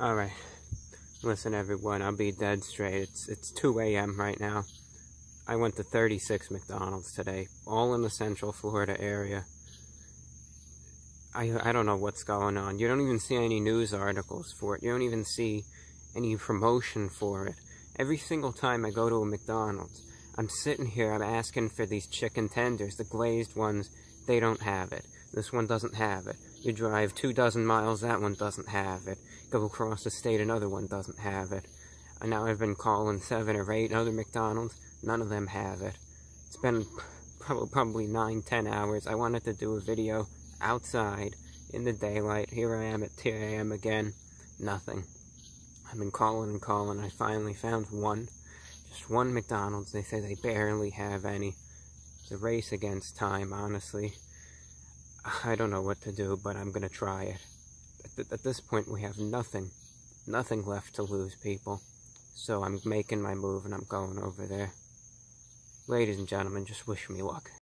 Alright, listen everyone, I'll be dead straight. It's 2 a.m. right now. I went to 36 McDonald's today, all in the Central Florida area. I don't know what's going on. You don't even see any news articles for it. You don't even see any promotion for it. Every single time I go to a McDonald's, I'm sitting here, I'm asking for these chicken tenders, the glazed ones. They don't have it. This one doesn't have it. You drive 24 miles, that one doesn't have it. Go across the state, another one doesn't have it. And now I've been calling 7 or 8 other McDonald's, none of them have it. It's been probably 9-10 hours. I wanted to do a video outside in the daylight. Here I am at 2 a.m. again, nothing. I've been calling and calling. I finally found one. Just one McDonald's. They say they barely have any. It's a race against time, honestly. I don't know what to do, but I'm gonna try it. At this point, we have nothing left to lose, people. So I'm making my move and I'm going over there. Ladies and gentlemen, just wish me luck.